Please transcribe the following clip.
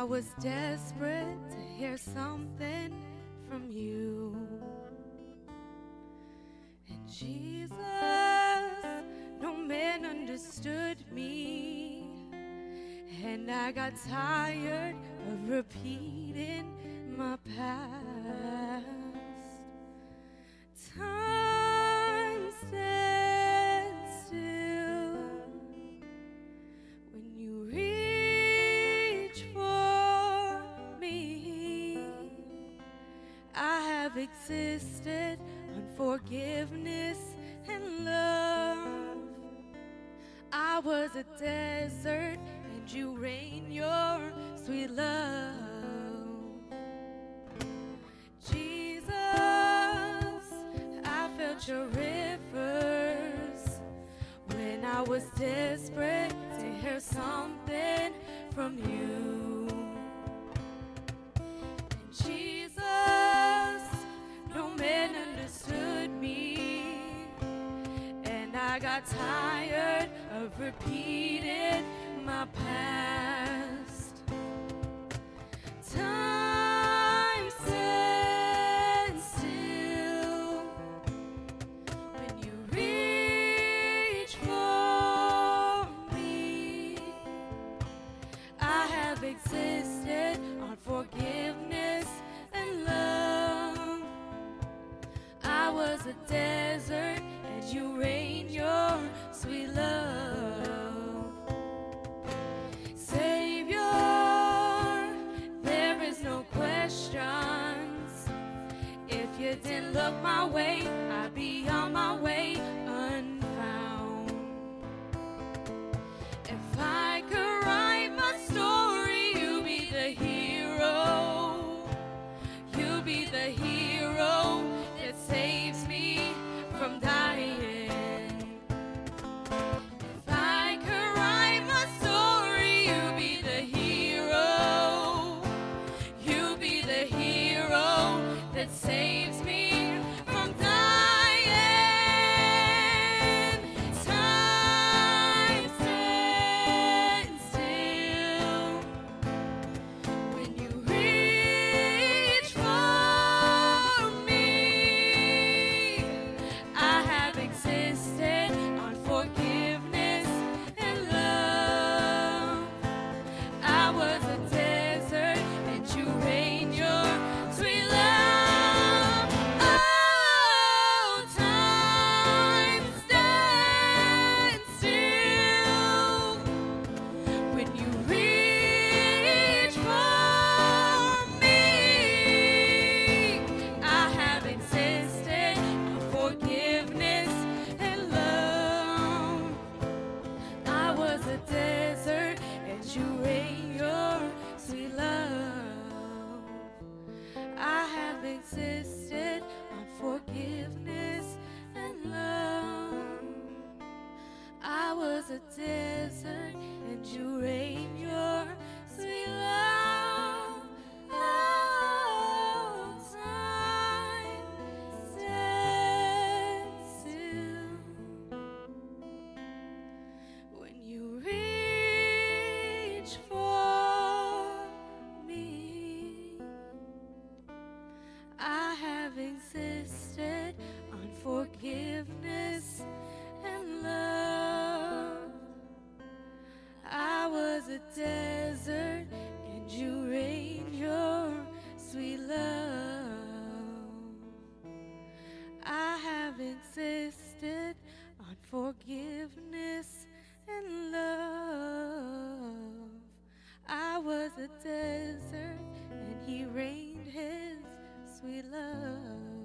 was desperate to hear something from you. And Jesus, no man understood me, and I got tired of repeating my past. Time stands still when you reach for me. I have existed on forgiveness and love. I was a desert and you rain your sweet love. Jesus, I felt your rivers when I was desperate to hear something from you. And Jesus, no man understood me, and I got tired of repeating my past. Time stands still when you reach for me. I have existed on forgiveness and love. I was a desert and you rained your sweet love. If you didn't look my way, I'd be on my way unfound. If I could write my story, you'd be the hero. You'd be the hero that saves me from dying. If I could write my story, you'd be the hero. You'd be the hero that saves me from dying. Time stands still when you reach for me. I have existed on forgiveness and love. I was a desert and you rained your sweet love. Oh, time stands still when you reach for me. I have existed on forgiveness and love. I was a desert and you rained your sweet love. I have existed on forgiveness and love. I was a desert and you rained your sweet love. Oh, time stands still when you reach for me. I have existed on forgiveness and love. I was a desert and you rained your sweet love. I have existed on forgiveness and love. I was a desert and he rained his sweet love.